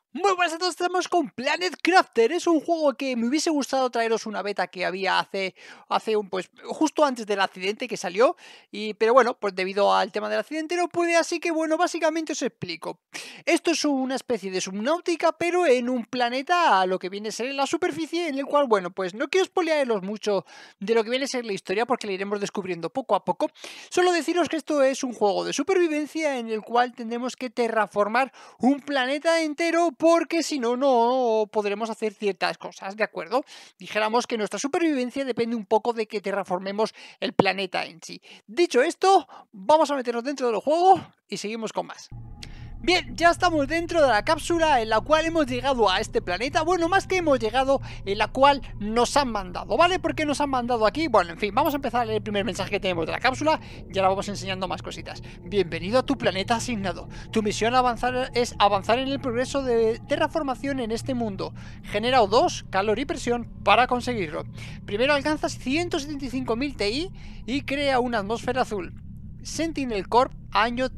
Muy buenas a todos, estamos con Planet Crafter. Es un juego que me hubiese gustado traeros una beta que había pues justo antes del accidente que salió. Pero bueno, pues debido al tema del accidente no pude, así que bueno, básicamente os explico. Esto es una especie de subnáutica, pero en un planeta a lo que viene a ser en la superficie, en el cual, bueno, pues no quiero spoilearos mucho de lo que viene a ser la historia, porque la iremos descubriendo poco a poco. Solo deciros que esto es un juego de supervivencia en el cual tendremos que terraformar un planeta entero, porque si no, no podremos hacer ciertas cosas, ¿de acuerdo? Dijéramos que nuestra supervivencia depende un poco de que terraformemos el planeta en sí. Dicho esto, vamos a meternos dentro del juego y seguimos con más. Bien, ya estamos dentro de la cápsula en la cual hemos llegado a este planeta. Bueno, más que hemos llegado, en la cual nos han mandado, ¿vale? ¿Por qué nos han mandado aquí? Bueno, en fin, vamos a empezar a leer el primer mensaje que tenemos de la cápsula y ahora vamos enseñando más cositas. Bienvenido a tu planeta asignado. Tu misión es avanzar en el progreso de terraformación en este mundo. Genera O2, calor y presión para conseguirlo. Primero alcanzas 175.000 TI y crea una atmósfera azul. Sentinel Corp, año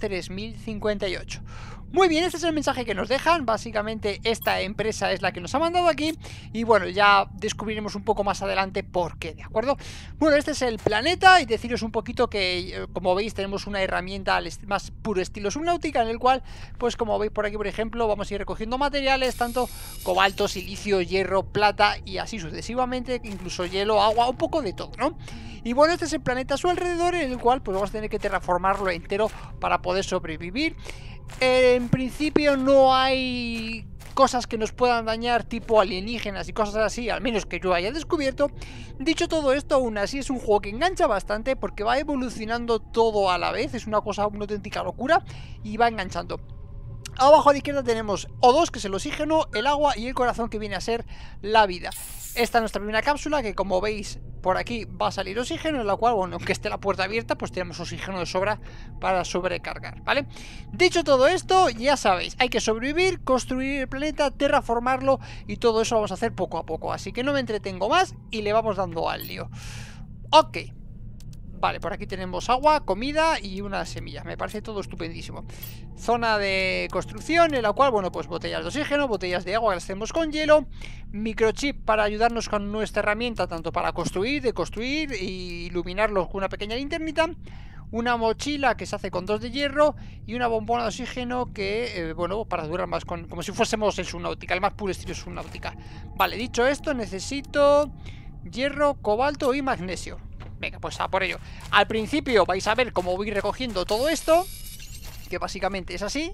3058. Muy bien, este es el mensaje que nos dejan. Básicamente esta empresa es la que nos ha mandado aquí. Y bueno, ya descubriremos un poco más adelante por qué, ¿de acuerdo? Bueno, este es el planeta y deciros un poquito que, como veis, tenemos una herramienta más puro estilo subnáutica, en el cual, pues como veis por aquí, por ejemplo, vamos a ir recogiendo materiales, tanto cobalto, silicio, hierro, plata y así sucesivamente, incluso hielo, agua, un poco de todo, ¿no? Y bueno, este es el planeta a su alrededor, en el cual pues vamos a tener que terraformarlo entero para poder sobrevivir. En principio no hay cosas que nos puedan dañar, tipo alienígenas y cosas así, al menos que yo haya descubierto. Dicho todo esto, aún así es un juego que engancha bastante porque va evolucionando todo a la vez. Es una cosa, una auténtica locura, y va enganchando. Abajo a la izquierda tenemos O2, que es el oxígeno, el agua y el corazón, que viene a ser la vida. Esta es nuestra primera cápsula, que como veis por aquí va a salir oxígeno, en la cual, bueno, aunque esté la puerta abierta, pues tenemos oxígeno de sobra para sobrecargar, ¿vale? Dicho todo esto, ya sabéis, hay que sobrevivir, construir el planeta, terraformarlo, y todo eso vamos a hacer poco a poco. Así que no me entretengo más y le vamos dando al lío. Ok. Vale, por aquí tenemos agua, comida y unas semillas. Me parece todo estupendísimo. Zona de construcción en la cual, bueno, pues botellas de oxígeno, botellas de agua que las hacemos con hielo. Microchip para ayudarnos con nuestra herramienta, tanto para construir, deconstruir y iluminarlos con una pequeña linternita. Una mochila que se hace con 2 de hierro y una bombona de oxígeno que, bueno, para durar más, como si fuésemos en subnáutica, el más puro estilo subnáutica. Vale, dicho esto, necesito hierro, cobalto y magnesio. Venga, pues a por ello. Al principio vais a ver cómo voy recogiendo todo esto, que básicamente es así.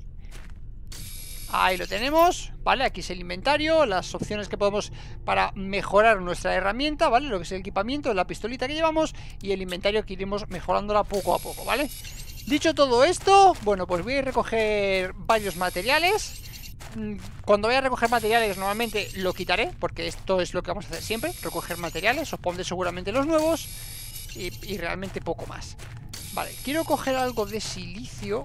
Ahí lo tenemos, ¿vale? Aquí es el inventario, las opciones que podemos para mejorar nuestra herramienta, ¿vale? Lo que es el equipamiento, la pistolita que llevamos y el inventario que iremos mejorándola poco a poco, ¿vale? Dicho todo esto, bueno, pues voy a recoger varios materiales. Cuando vaya a recoger materiales normalmente lo quitaré, porque esto es lo que vamos a hacer siempre, recoger materiales. Os pondré seguramente los nuevos y realmente poco más. Vale, quiero coger algo de silicio.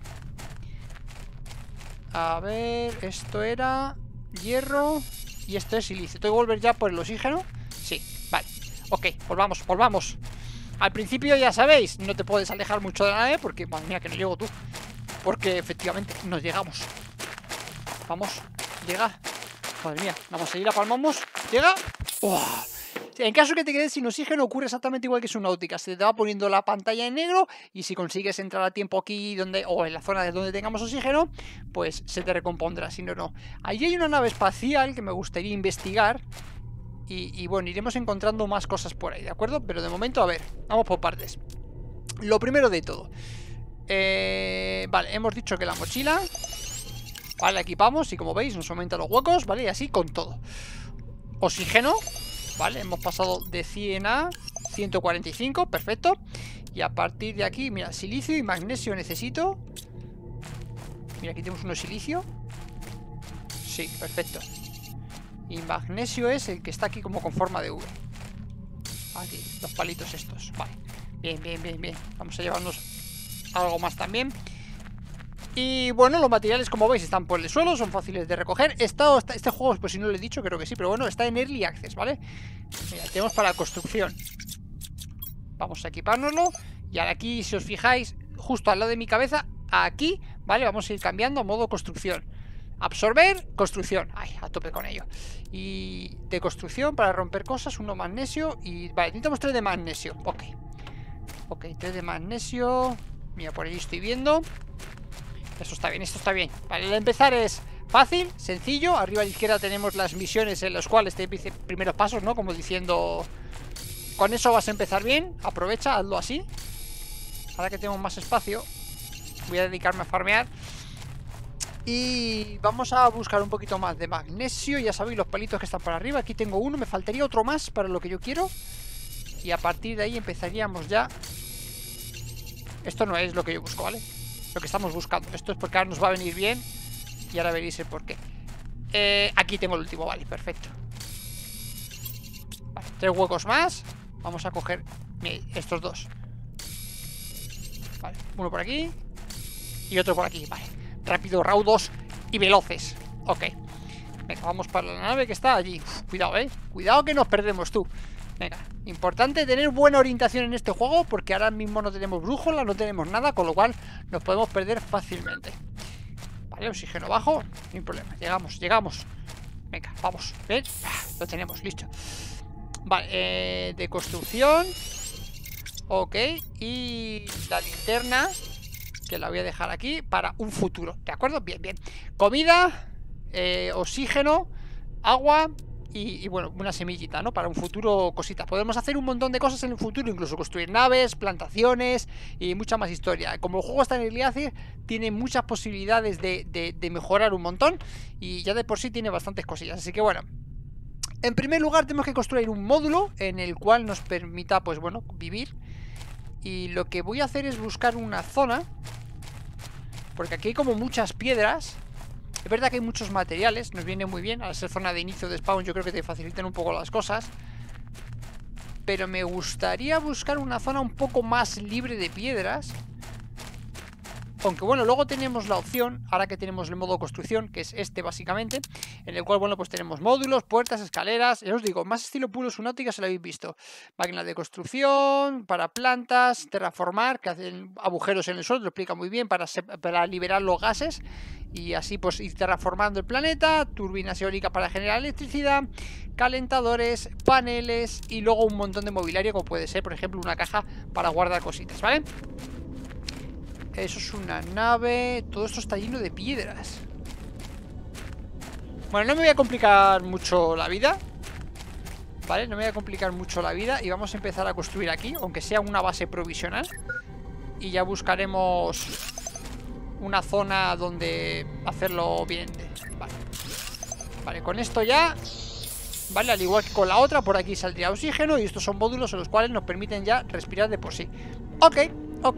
A ver, esto era hierro y esto es silicio. ¿Tengo que volver ya por el oxígeno? Sí, vale. Ok, volvamos, volvamos. Al principio ya sabéis, no te puedes alejar mucho de la nave porque, madre mía, que no llego tú. Porque efectivamente nos llegamos. Vamos, llega. Madre mía, vamos a ir, apalmamos. Llega. ¡Oh! En caso que te quedes sin oxígeno ocurre exactamente igual que subnáutica. Se te va poniendo la pantalla en negro y si consigues entrar a tiempo aquí o en la zona de donde tengamos oxígeno, pues se te recompondrá, si no, no. Allí hay una nave espacial que me gustaría investigar y bueno, iremos encontrando más cosas por ahí, ¿de acuerdo? Pero de momento, a ver, vamos por partes. Lo primero de todo. Vale, hemos dicho que la mochila, vale, la equipamos y como veis nos aumenta los huecos, ¿vale? Y así con todo. Oxígeno. Vale, hemos pasado de 100 a 145, perfecto. Y a partir de aquí, mira, silicio y magnesio necesito. Mira, aquí tenemos uno de silicio. Sí, perfecto. Y magnesio es el que está aquí como con forma de V. Aquí, los palitos estos, vale. Bien, bien, bien, bien. Vamos a llevarnos algo más también. Y bueno, los materiales, como veis, están por el suelo, son fáciles de recoger. Este juego, pues si no lo he dicho, creo que sí, pero bueno, está en Early Access, ¿vale? Mira, tenemos para la construcción. Vamos a equipárnoslo. Y ahora aquí, si os fijáis, justo al lado de mi cabeza, aquí, ¿vale? Vamos a ir cambiando a modo construcción. Absorber, construcción. Ay, a tope con ello. Y de construcción para romper cosas, 1 magnesio. Y vale, necesitamos 3 de magnesio. Ok. Ok, 3 de magnesio. Mira, por ahí estoy viendo. Eso está bien, esto está bien. Vale, el empezar es fácil, sencillo. Arriba a la izquierda tenemos las misiones en las cuales te dice primeros pasos, ¿no? Como diciendo, con eso vas a empezar bien. Aprovecha, hazlo así. Ahora que tenemos más espacio, voy a dedicarme a farmear. Y vamos a buscar un poquito más de magnesio. Ya sabéis los palitos que están por arriba. Aquí tengo uno, me faltaría otro más para lo que yo quiero. Y a partir de ahí empezaríamos ya. Esto no es lo que yo busco, ¿vale? Lo que estamos buscando. Esto es porque ahora nos va a venir bien. Y ahora veréis el porqué. Aquí tengo el último, vale, perfecto. Vale, 3 huecos más. Vamos a coger estos 2. Vale, uno por aquí y otro por aquí, vale. Rápido, raudos y veloces. Ok. Venga, vamos para la nave que está allí. Uf, cuidado, cuidado que nos perdemos, tú. Venga, importante tener buena orientación en este juego, porque ahora mismo no tenemos brújula, no tenemos nada, con lo cual nos podemos perder fácilmente. Vale, oxígeno bajo, sin problema. Llegamos. Venga, vamos. ¿Ven? Lo tenemos, listo. Vale, de construcción. Ok, y la linterna, que la voy a dejar aquí para un futuro, ¿de acuerdo? Bien, bien. Comida, oxígeno, agua y bueno, una semillita, ¿no? Para un futuro, cositas. Podemos hacer un montón de cosas en el futuro, incluso construir naves, plantaciones y mucha más historia. Como el juego está en Early Access, tiene muchas posibilidades de mejorar un montón y ya de por sí tiene bastantes cosillas. Así que bueno, en primer lugar tenemos que construir un módulo en el cual nos permita, pues bueno, vivir. Y lo que voy a hacer es buscar una zona, porque aquí hay como muchas piedras. Es verdad que hay muchos materiales, nos viene muy bien. Al ser zona de inicio de spawn yo creo que te facilitan un poco las cosas. Pero me gustaría buscar una zona un poco más libre de piedras. Aunque bueno, luego tenemos la opción, ahora que tenemos el modo construcción, que es este básicamente, en el cual, bueno, pues tenemos módulos, puertas, escaleras, ya os digo, más estilo puro Subnautica, se lo habéis visto. Máquinas de construcción, para plantas, terraformar, que hacen agujeros en el suelo, lo explica muy bien, para liberar los gases, y así pues ir terraformando el planeta, turbinas eólicas para generar electricidad, calentadores, paneles, y luego un montón de mobiliario, como puede ser, por ejemplo, una caja para guardar cositas, ¿vale? Eso es una nave. Todo esto está lleno de piedras. Bueno, no me voy a complicar mucho la vida, ¿vale? No me voy a complicar mucho la vida. Y vamos a empezar a construir aquí, aunque sea una base provisional. Y ya buscaremos una zona donde hacerlo bien. Vale. Vale, con esto ya, vale, al igual que con la otra, por aquí saldría oxígeno. Y estos son módulos en los cuales nos permiten ya respirar de por sí. Ok, ok.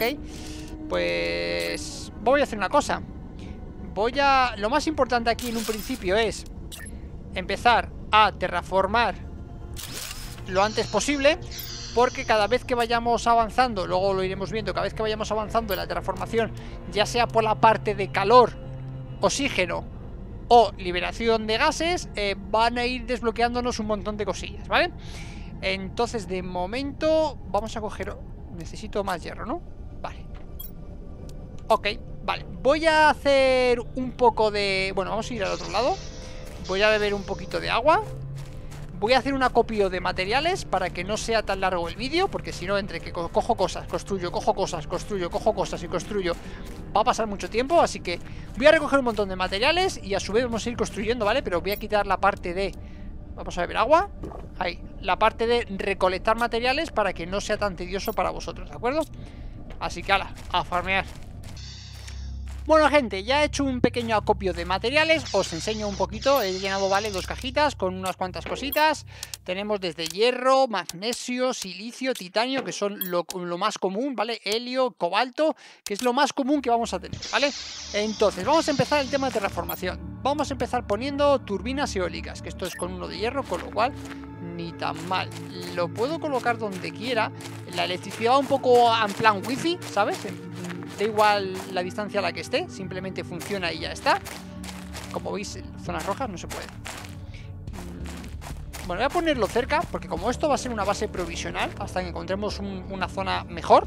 Pues voy a hacer una cosa. Lo más importante aquí en un principio es empezar a terraformar lo antes posible, porque cada vez que vayamos avanzando, luego lo iremos viendo, cada vez que vayamos avanzando en la terraformación, ya sea por la parte de calor, oxígeno o liberación de gases, van a ir desbloqueándonos un montón de cosillas, ¿vale? Entonces de momento vamos a coger... Necesito más hierro, ¿no? Vale. Ok, vale, voy a hacer un poco de... Bueno, vamos a ir al otro lado. Voy a beber un poquito de agua. Voy a hacer un acopio de materiales para que no sea tan largo el vídeo, porque si no, entre que cojo cosas, construyo, cojo cosas, construyo, cojo cosas y construyo, va a pasar mucho tiempo. Así que voy a recoger un montón de materiales y a su vez vamos a ir construyendo, ¿vale? Pero voy a quitar la parte de... Vamos a beber agua. Ahí, la parte de recolectar materiales para que no sea tan tedioso para vosotros, ¿de acuerdo? Así que ala, a farmear. Bueno, gente, ya he hecho un pequeño acopio de materiales. Os enseño un poquito. He llenado, vale, 2 cajitas con unas cuantas cositas. Tenemos desde hierro, magnesio, silicio, titanio, que son lo más común, ¿vale? Helio, cobalto, que es lo más común que vamos a tener, ¿vale? Entonces, vamos a empezar el tema de terraformación. Vamos a empezar poniendo turbinas eólicas, que esto es con uno de hierro, con lo cual ni tan mal. Lo puedo colocar donde quiera. La electricidad va un poco en plan wifi, ¿sabes? Da igual la distancia a la que esté, simplemente funciona y ya está. Como veis, en zonas rojas no se puede. Bueno, voy a ponerlo cerca, porque como esto va a ser una base provisional, hasta que encontremos una zona mejor,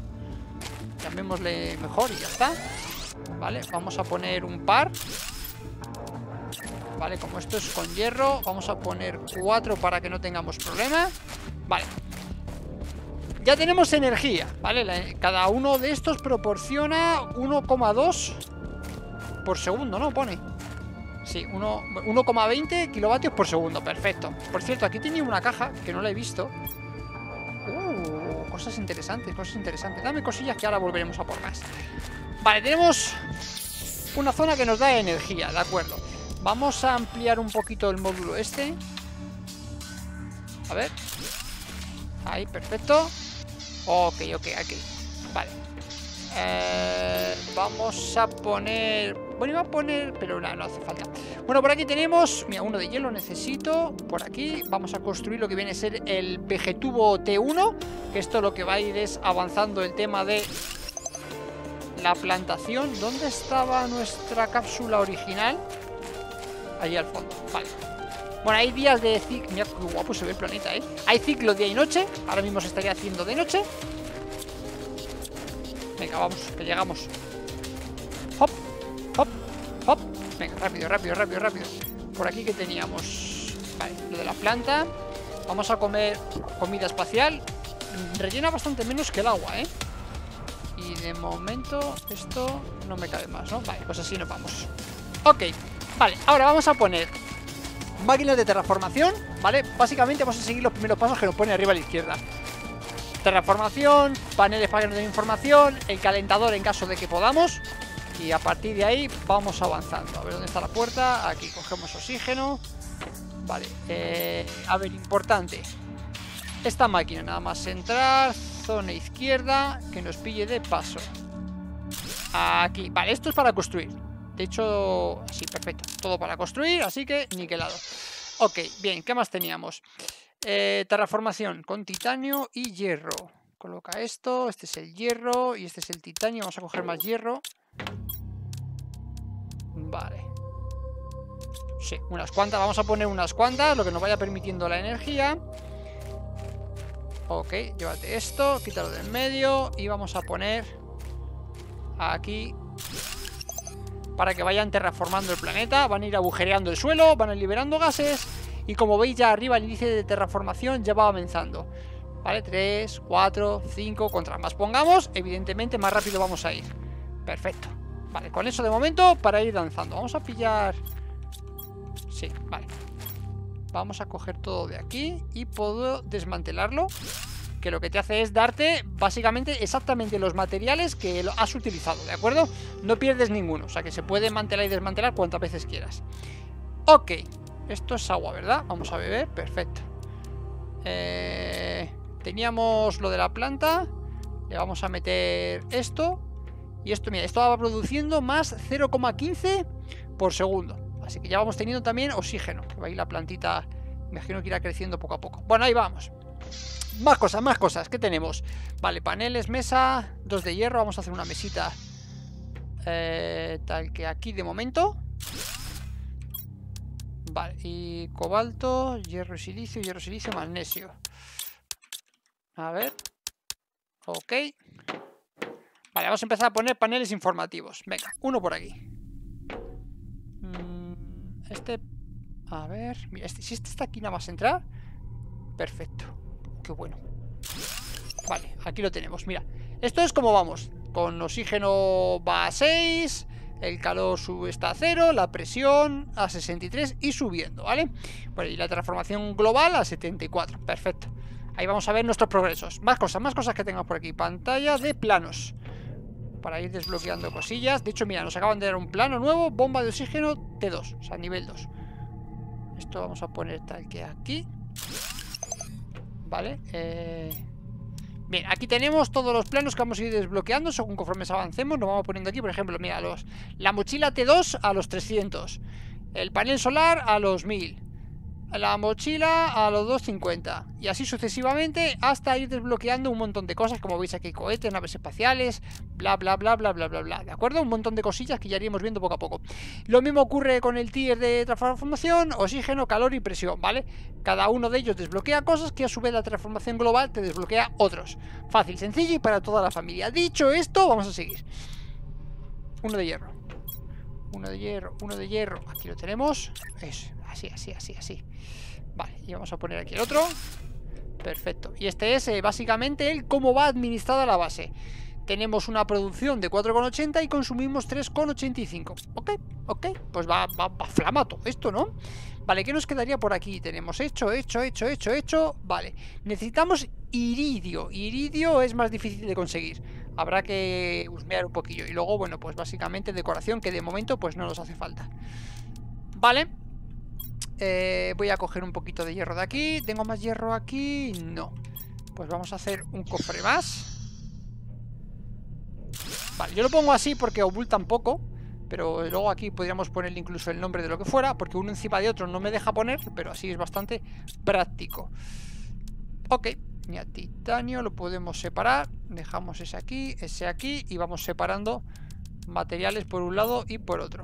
llamémosle mejor y ya está. Vale, vamos a poner un par. Vale, como esto es con hierro, vamos a poner 4 para que no tengamos problema. Vale. Ya tenemos energía, ¿vale? Cada uno de estos proporciona 1,2 por segundo, ¿no? Pone. Sí, 1,20 kilovatios por segundo, perfecto. Por cierto, aquí tenía una caja que no la he visto. Cosas interesantes, cosas interesantes. Dame cosillas que ahora volveremos a por más. Vale, tenemos una zona que nos da energía, de acuerdo. Vamos a ampliar un poquito el módulo este. A ver. Ahí, perfecto. Ok. Vale. Vamos a poner... Bueno, iba a poner... Pero no hace falta. Bueno, por aquí tenemos... Mira, uno de hielo necesito. Por aquí vamos a construir lo que viene a ser el vegetubo T1. Que esto lo que va a ir es avanzando el tema de la plantación. ¿Dónde estaba nuestra cápsula original? Allí al fondo, vale. Bueno, hay días de ciclo. Mira qué guapo se ve el planeta, ¿eh? Hay ciclo día y noche. Ahora mismo se estaría haciendo de noche. Venga, vamos, que llegamos. Hop, hop, hop. Venga, rápido. Por aquí que teníamos. Vale, lo de la planta. Vamos a comer comida espacial. Rellena bastante menos que el agua, ¿eh? Y de momento esto no me cabe más, ¿no? Vale, pues así nos vamos. Ok, vale, ahora vamos a poner máquinas de terraformación, ¿vale? Básicamente vamos a seguir los primeros pasos que nos pone arriba a la izquierda. Terraformación, paneles para que nos den información, el calentador en caso de que podamos. Y a partir de ahí vamos avanzando. A ver dónde está la puerta. Aquí cogemos oxígeno. Vale, a ver, importante. Esta máquina, nada más entrar, zona izquierda, que nos pille de paso. Aquí, vale, esto es para construir. De hecho, sí, perfecto, todo para construir, así que niquelado. Ok, bien, ¿qué más teníamos? Terraformación con titanio y hierro. Coloca esto, este es el hierro y este es el titanio. Vamos a coger más hierro. Vale. Sí, unas cuantas, vamos a poner unas cuantas, lo que nos vaya permitiendo la energía. Ok, llévate esto, quítalo del medio y vamos a poner aquí para que vayan terraformando el planeta. Van a ir agujereando el suelo, van a ir liberando gases y como veis ya arriba el índice de terraformación ya va avanzando. Vale, 3, 4, 5, contra más pongamos, evidentemente más rápido vamos a ir. Perfecto. Vale, con eso de momento para ir danzando. Vamos a pillar... Sí, vale. Vamos a coger todo de aquí y puedo desmantelarlo, que lo que te hace es darte básicamente exactamente los materiales que has utilizado, ¿de acuerdo? No pierdes ninguno, o sea que se puede mantelar y desmantelar cuantas veces quieras. Ok, esto es agua, ¿verdad? Vamos a beber, perfecto. Teníamos lo de la planta, le vamos a meter esto. Y esto, mira, esto va produciendo más 0,15 por segundo. Así que ya vamos teniendo también oxígeno, que va a ir la plantita, me imagino que irá creciendo poco a poco. Bueno, ahí vamos. Más cosas. ¿Qué tenemos? Vale, paneles, mesa, 2 de hierro. Vamos a hacer una mesita tal que aquí de momento. Vale, y cobalto, hierro, silicio, magnesio. A ver. Ok. Vale, vamos a empezar a poner paneles informativos. Venga, uno por aquí. Este... A ver... Mira, si este está aquí nada más entrar... Perfecto. Qué bueno. Vale, aquí lo tenemos, mira. Esto es como vamos. Con oxígeno va a 6... El calor está a 0, la presión a 63 y subiendo, ¿vale? Bueno, y la transformación global a 74, perfecto. Ahí vamos a ver nuestros progresos. Más cosas que tengamos por aquí. Pantalla de planos. Para ir desbloqueando cosillas. De hecho, mira, nos acaban de dar un plano nuevo. Bomba de oxígeno T2, o sea, nivel 2. Esto vamos a poner tal que aquí. Vale, bien, aquí tenemos todos los planos que vamos a ir desbloqueando según conforme avancemos. Nos vamos poniendo aquí, por ejemplo, mira, la mochila T2 a los 300. El panel solar a los 1000. La mochila a los 250. Y así sucesivamente hasta ir desbloqueando un montón de cosas. Como veis aquí, cohetes, naves espaciales, bla, bla, bla, bla, bla, bla, bla. ¿De acuerdo? Un montón de cosillas que ya iríamos viendo poco a poco. Lo mismo ocurre con el tier de transformación, oxígeno, calor y presión, ¿vale? Cada uno de ellos desbloquea cosas que a su vez la transformación global te desbloquea otros. Fácil, sencillo y para toda la familia. Dicho esto, vamos a seguir. Uno de hierro. Uno de hierro, uno de hierro. Aquí lo tenemos. Eso, así, así, así, así. Vale, y vamos a poner aquí el otro. Perfecto. Y este es básicamente el cómo va administrada la base. Tenemos una producción de 4,80 y consumimos 3,85. Ok, ok, pues va flamato esto, ¿no? Vale, ¿qué nos quedaría por aquí? Tenemos hecho. Vale, necesitamos iridio. Iridio es más difícil de conseguir. Habrá que husmear un poquillo. Y luego, bueno, pues básicamente decoración, que de momento pues no nos hace falta. Vale. Voy a coger un poquito de hierro de aquí. ¿Tengo más hierro aquí? No. Pues vamos a hacer un cofre más. Vale, yo lo pongo así porque oculta un poco. Pero luego aquí podríamos ponerle incluso el nombre de lo que fuera, porque uno encima de otro no me deja poner, pero así es bastante práctico. Ok, ya titanio lo podemos separar. Dejamos ese aquí y vamos separando materiales por un lado y por otro.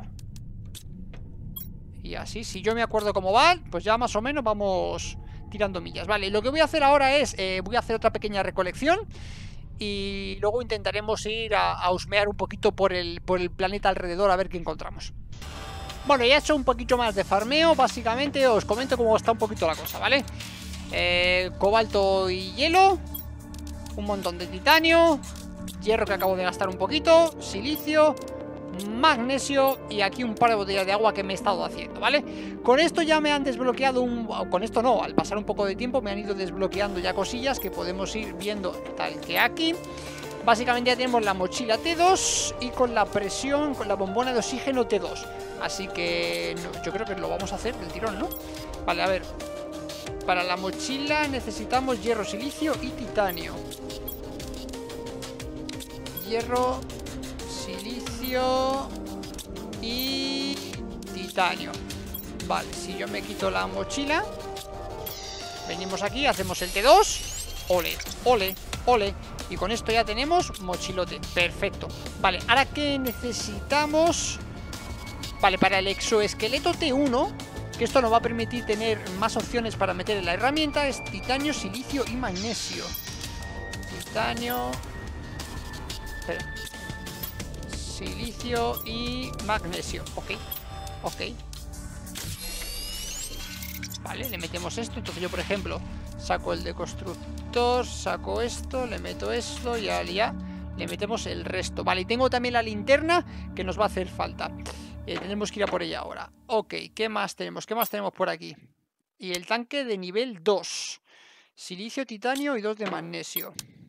Y así, si yo me acuerdo cómo van, pues ya más o menos vamos tirando millas. Vale, lo que voy a hacer ahora es, voy a hacer otra pequeña recolección. Y luego intentaremos ir a husmear un poquito por el planeta alrededor a ver qué encontramos. Bueno, ya he hecho un poquito más de farmeo. Básicamente os comento cómo está un poquito la cosa, ¿vale? Cobalto y hielo. Un montón de titanio. Hierro que acabo de gastar un poquito. Silicio, magnesio y aquí un par de botellas de agua que me he estado haciendo, ¿vale? Con esto ya me han desbloqueado con esto no, al pasar un poco de tiempo me han ido desbloqueando ya cosillas que podemos ir viendo tal que aquí. Básicamente ya tenemos la mochila T2 y con la presión, con la bombona de oxígeno T2. Así que yo creo que lo vamos a hacer del tirón, ¿no? Vale, a ver. Para la mochila necesitamos hierro, silicio y titanio. Hierro, silicio y titanio. Vale, si yo me quito la mochila, venimos aquí, hacemos el T2. Ole, ole, ole. Y con esto ya tenemos mochilote. Perfecto. Vale, ahora ¿qué necesitamos? Vale, para el exoesqueleto T1, que esto nos va a permitir tener más opciones para meter en la herramienta, es titanio, silicio y magnesio. Titanio, espera, silicio y magnesio. Ok, ok. Vale, le metemos esto. Entonces yo, por ejemplo, saco el de constructor, saco esto, le meto esto y ya le metemos el resto. Vale, y tengo también la linterna que nos va a hacer falta. Tenemos que ir a por ella ahora. Ok, ¿qué más tenemos? ¿Qué más tenemos por aquí? Y el tanque de nivel 2. Silicio, titanio y 2 de magnesio.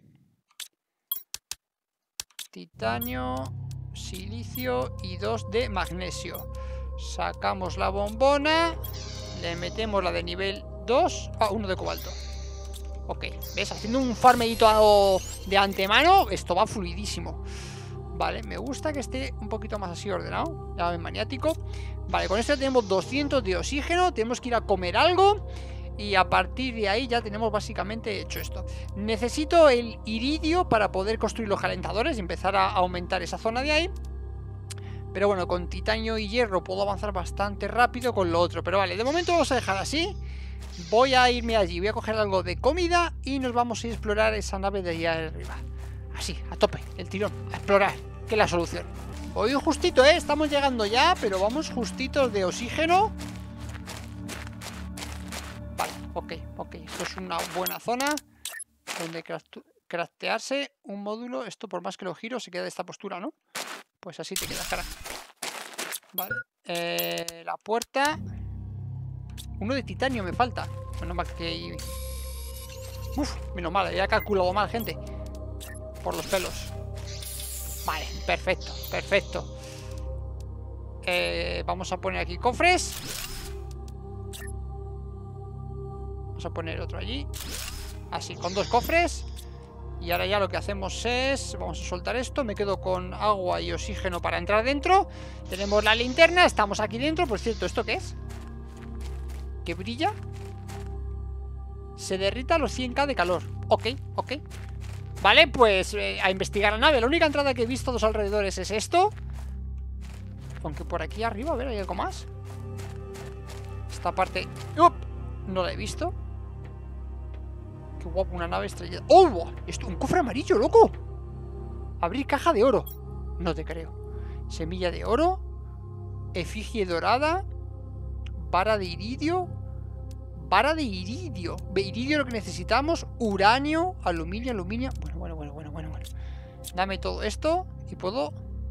Titanio, silicio y 2 de magnesio. Sacamos la bombona. Le metemos la de nivel 2. Ah, 1 de cobalto. Ok, ¿ves? Haciendo un farmeito de antemano, esto va fluidísimo. Vale, me gusta que esté un poquito más así ordenado. Ya ven, maniático. Vale, con esto ya tenemos 200 de oxígeno. Tenemos que ir a comer algo. Y a partir de ahí ya tenemos básicamente hecho esto. Necesito el iridio para poder construir los calentadores y empezar a aumentar esa zona de ahí. Pero bueno, con titanio y hierro puedo avanzar bastante rápido con lo otro. Pero vale, de momento vamos a dejar así. Voy a irme allí, voy a coger algo de comida y nos vamos a ir a explorar esa nave de allá arriba. Así, a tope, el tirón, a explorar, que es la solución. Voy justito, estamos llegando ya, pero vamos justitos de oxígeno. Vale, ok, ok, esto es una buena zona donde craftearse un módulo. Esto por más que lo giro se queda de esta postura, ¿no? Pues así te queda, cara. Vale, la puerta. Uno de titanio me falta. Menos mal que... Uf, menos mal, ya he calculado mal, gente. Por los pelos. Vale, perfecto, perfecto. Vamos a poner aquí cofres. Vamos a poner otro allí. Así, con 2 cofres. Y ahora ya lo que hacemos es... Vamos a soltar esto. Me quedo con agua y oxígeno para entrar dentro. Tenemos la linterna, estamos aquí dentro. Por cierto, ¿esto qué es? ¿Que brilla? Se derrita a los 100k de calor. Ok, ok. Vale, pues a investigar la nave. La única entrada que he visto a los alrededores es esto. Aunque por aquí arriba, a ver, ¿hay algo más? Esta parte... ¡Up! No la he visto. Qué guapo, una nave estrellada. ¡Oh! Esto, un cofre amarillo, loco. Abrir caja de oro. No te creo. Semilla de oro. Efigie dorada. Vara de iridio. Vara de iridio. Iridio lo que necesitamos. Uranio, aluminio. Bueno. Dame todo esto y puedo...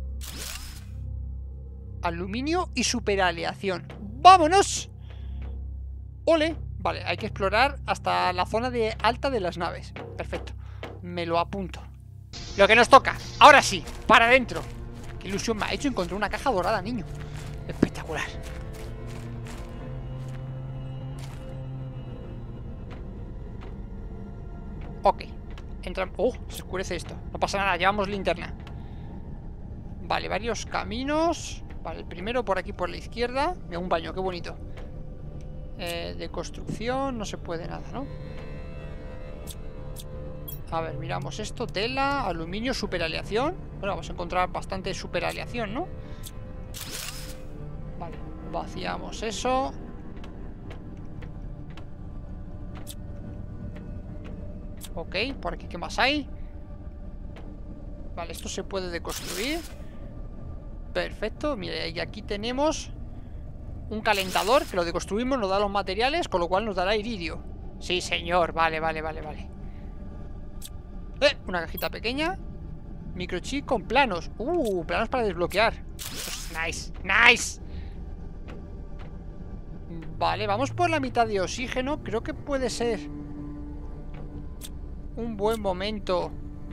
Aluminio y superaleación. ¡Vámonos! ¡Ole! Vale, hay que explorar hasta la zona alta de las naves. Perfecto. Me lo apunto. Lo que nos toca. Ahora sí, para adentro. Qué ilusión me ha hecho encontrar una caja dorada, niño. Espectacular. Ok. Entra... Oh, se oscurece esto. No pasa nada, llevamos linterna. Vale, varios caminos. Vale, el primero por aquí por la izquierda. Mira, un baño, qué bonito. De construcción, no se puede nada, ¿no? A ver, miramos esto. Tela, aluminio, superaleación. Bueno, vamos a encontrar bastante superaleación, ¿no? Vale, vaciamos eso. Ok, por aquí, ¿qué más hay? Vale, esto se puede deconstruir. Perfecto, mire, y aquí tenemos un calentador que lo deconstruimos, nos da los materiales, con lo cual nos dará iridio. Sí, señor, vale. Una cajita pequeña. Microchip con planos. Planos para desbloquear. Nice. Vale, vamos por la mitad de oxígeno. Creo que puede ser un buen momento.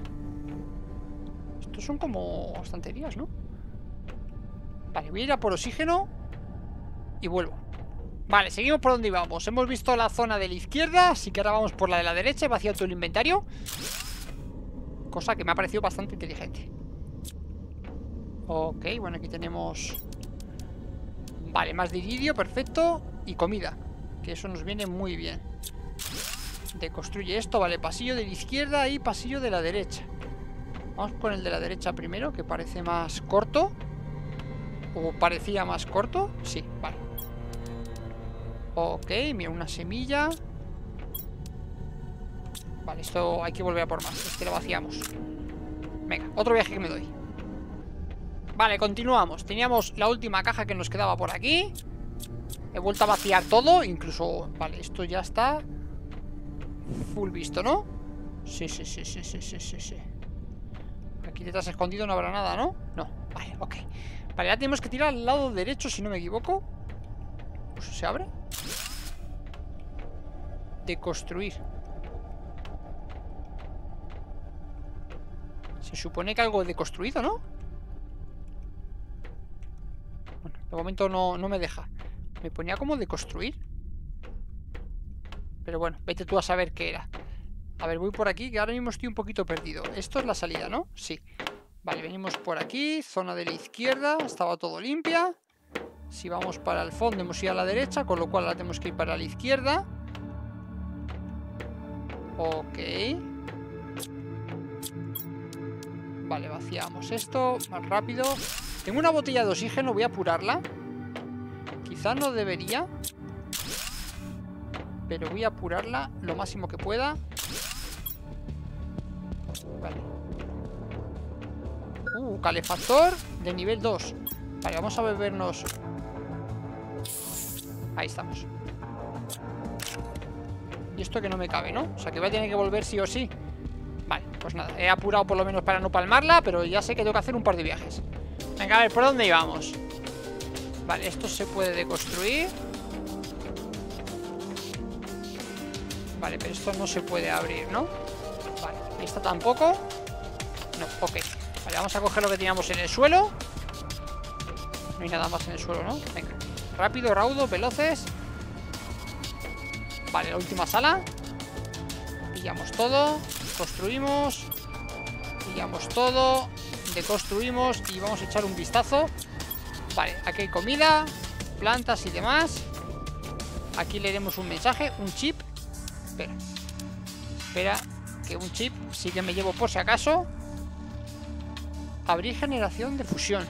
Estos son como estanterías, ¿no? Vale, voy a ir a por oxígeno y vuelvo. Vale, seguimos por donde íbamos. Hemos visto la zona de la izquierda, así que ahora vamos por la de la derecha. He vaciado todo el inventario, cosa que me ha parecido bastante inteligente. Ok, bueno, aquí tenemos... Vale, más de iridio, perfecto. Y comida, que eso nos viene muy bien. Deconstruye esto, vale, pasillo de la izquierda y pasillo de la derecha. Vamos con el de la derecha primero, que parece más corto. ¿O parecía más corto? Sí, vale. Ok, mira, una semilla. Vale, esto hay que volver a por más. Este lo vaciamos. Venga, otro viaje que me doy. Vale, continuamos. Teníamos la última caja que nos quedaba por aquí. He vuelto a vaciar todo. Incluso, vale, esto ya está full visto, ¿no? Sí. Aquí detrás escondido no habrá nada, ¿no? No, vale, ok. Vale, ya tenemos que tirar al lado derecho, si no me equivoco. Pues se abre. Deconstruir. Se supone que algo deconstruido, ¿no? Bueno, de momento no me deja. Me ponía como deconstruir. Pero bueno, vete tú a saber qué era. A ver, voy por aquí, que ahora mismo estoy un poquito perdido. Esto es la salida, ¿no? Sí. Vale, venimos por aquí. Zona de la izquierda. Estaba todo limpia. Si vamos para el fondo hemos ido a la derecha, con lo cual ahora tenemos que ir para la izquierda. Ok. Vale, vaciamos esto más rápido. Tengo una botella de oxígeno, voy a apurarla. Quizás no debería, pero voy a apurarla lo máximo que pueda. Vale. Calefactor de nivel 2. Vale, vamos a bebernos. Ahí estamos. Y esto que no me cabe, ¿no? O sea que voy a tener que volver sí o sí. Vale, pues nada, he apurado por lo menos para no palmarla, pero ya sé que tengo que hacer un par de viajes. Venga, a ver, ¿por dónde íbamos? Vale, esto se puede deconstruir. Vale, pero esto no se puede abrir, ¿no? Vale, esta tampoco. No, ok. Vale, vamos a coger lo que teníamos en el suelo. No hay nada más en el suelo, ¿no? Venga, rápido, raudo, veloces. Vale, la última sala. Pillamos todo. Construimos. Pillamos todo. Deconstruimos y vamos a echar un vistazo. Vale, aquí hay comida, plantas y demás. Aquí leeremos un mensaje, un chip. Espera, que un chip sí que me llevo por si acaso. Abrir generación de fusión.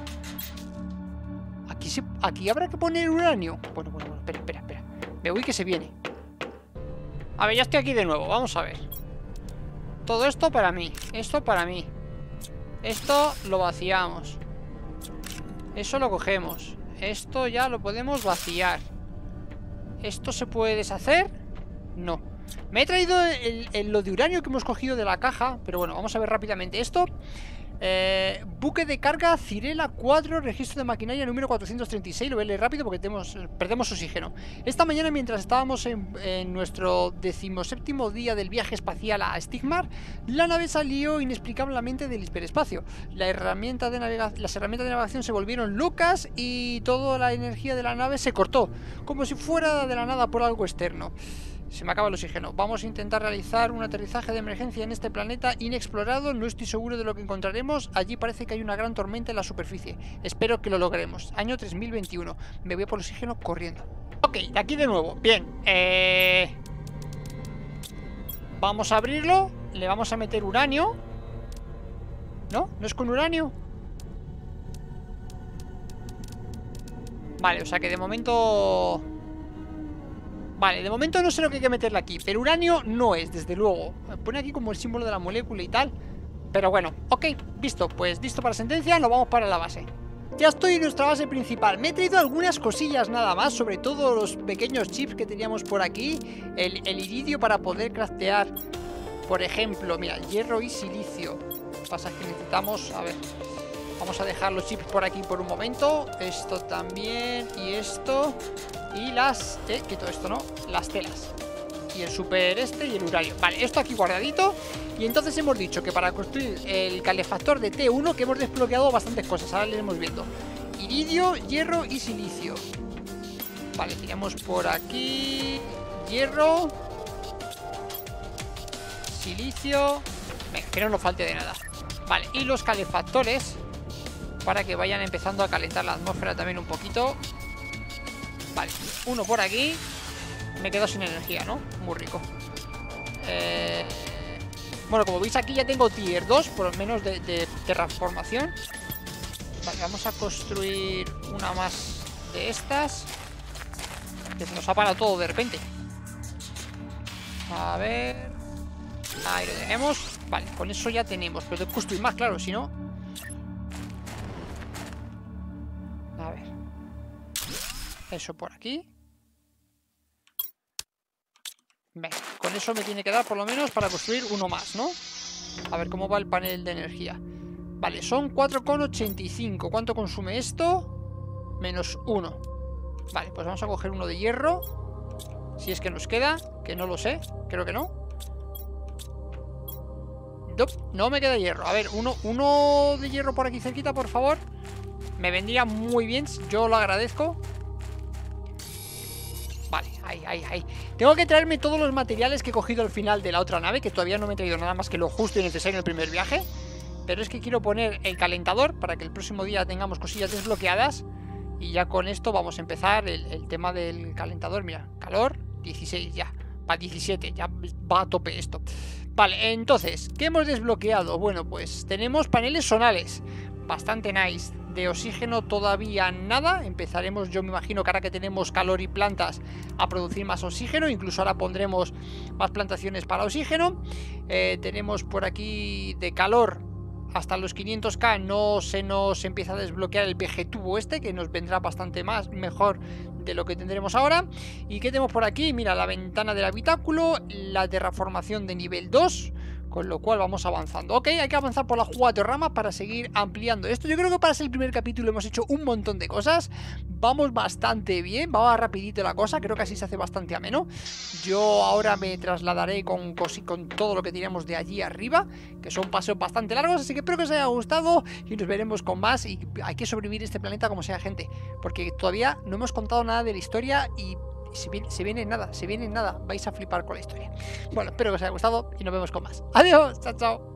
Aquí habrá que poner uranio. Bueno, espera. Me voy que se viene. A ver, ya estoy aquí de nuevo, vamos a ver. Todo esto para mí, esto para mí. Esto lo vaciamos. Eso lo cogemos. Esto ya lo podemos vaciar. ¿Esto se puede deshacer? No. Me he traído lo de uranio que hemos cogido de la caja. Pero bueno, vamos a ver rápidamente esto. Buque de carga Cirela 4, registro de maquinaria número 436. Lo voy a leer rápido porque perdemos oxígeno. Esta mañana, mientras estábamos en nuestro 17º día del viaje espacial a Stigmar, la nave salió inexplicablemente del hiperespacio. Las herramientas de navegación se volvieron locas y toda la energía de la nave se cortó, como si fuera de la nada por algo externo. Se me acaba el oxígeno. Vamos a intentar realizar un aterrizaje de emergencia en este planeta inexplorado. No estoy seguro de lo que encontraremos. Allí parece que hay una gran tormenta en la superficie. Espero que lo logremos. Año 3021. Me voy por el oxígeno corriendo. Ok, de aquí de nuevo. Bien. Vamos a abrirlo. Le vamos a meter uranio. ¿No? ¿No es con uranio? Vale, o sea que de momento... Vale, de momento no sé lo que hay que meterle aquí, pero uranio no es, desde luego. Pone aquí como el símbolo de la molécula y tal. Pero bueno, ok, visto, pues listo para sentencia, nos vamos para la base. Ya estoy en nuestra base principal. Me he traído algunas cosillas nada más, sobre todo los pequeños chips que teníamos por aquí. El iridio para poder craftear, por ejemplo, mira, hierro y silicio. Lo que pasa es que necesitamos, a ver... Vamos a dejar los chips por aquí por un momento. Esto también. Y esto. Y las... quito esto, ¿no? Las telas. Y el super y el uranio. Vale, esto aquí guardadito. Y entonces hemos dicho que para construir el calefactor de T1, que hemos desbloqueado bastantes cosas. Ahora les iremos viendo. Iridio, hierro y silicio. Vale, tiramos por aquí. Hierro. Silicio. Venga, que no nos falte de nada. Vale, y los calefactores, para que vayan empezando a calentar la atmósfera también un poquito. Vale, uno por aquí. Me quedo sin energía, ¿no? Muy rico. Bueno, como veis aquí ya tengo tier 2, por lo menos de transformación. Vale, vamos a construir una más de estas. Que se nos ha parado todo de repente. A ver. Ahí lo tenemos. Vale, con eso ya tenemos. Pero tengo que construir más, claro, si no... A ver. Eso por aquí. Venga, con eso me tiene que dar por lo menos para construir uno más, ¿no? A ver cómo va el panel de energía. Vale, son 4,85. ¿Cuánto consume esto? Menos 1. Vale, pues vamos a coger uno de hierro. Si es que nos queda, que no lo sé. Creo que no. No me queda hierro. A ver, uno de hierro por aquí cerquita, por favor. Me vendría muy bien, yo lo agradezco. Vale, ahí. Tengo que traerme todos los materiales que he cogido al final de la otra nave, que todavía no me he traído nada más que lo justo y necesario en el primer viaje. Pero es que quiero poner el calentador para que el próximo día tengamos cosillas desbloqueadas. Y ya con esto vamos a empezar el tema del calentador. Mira, calor, 16 ya. Va 17, ya va a tope esto. Vale, entonces, ¿qué hemos desbloqueado? Bueno, pues tenemos paneles sonales. Bastante nice. De oxígeno todavía nada. Empezaremos, yo me imagino que ahora que tenemos calor y plantas, a producir más oxígeno. Incluso ahora pondremos más plantaciones para oxígeno. Tenemos por aquí de calor hasta los 500k. No se nos empieza a desbloquear el PG tubo este, que nos vendrá bastante mejor de lo que tendremos ahora. ¿Y qué tenemos por aquí? Mira, la ventana del habitáculo, la terraformación de nivel 2. Con lo cual vamos avanzando. Ok, hay que avanzar por las 4 ramas para seguir ampliando esto. Yo creo que para ser el primer capítulo hemos hecho un montón de cosas. Vamos bastante bien, va rapidito la cosa. Creo que así se hace bastante ameno. Yo ahora me trasladaré con todo lo que teníamos de allí arriba, que son paseos bastante largos. Así que espero que os haya gustado y nos veremos con más. Y hay que sobrevivir este planeta como sea, gente, porque todavía no hemos contado nada de la historia y... Se viene nada, vais a flipar con la historia. Bueno, espero que os haya gustado y nos vemos con más. Adiós, chao, chao.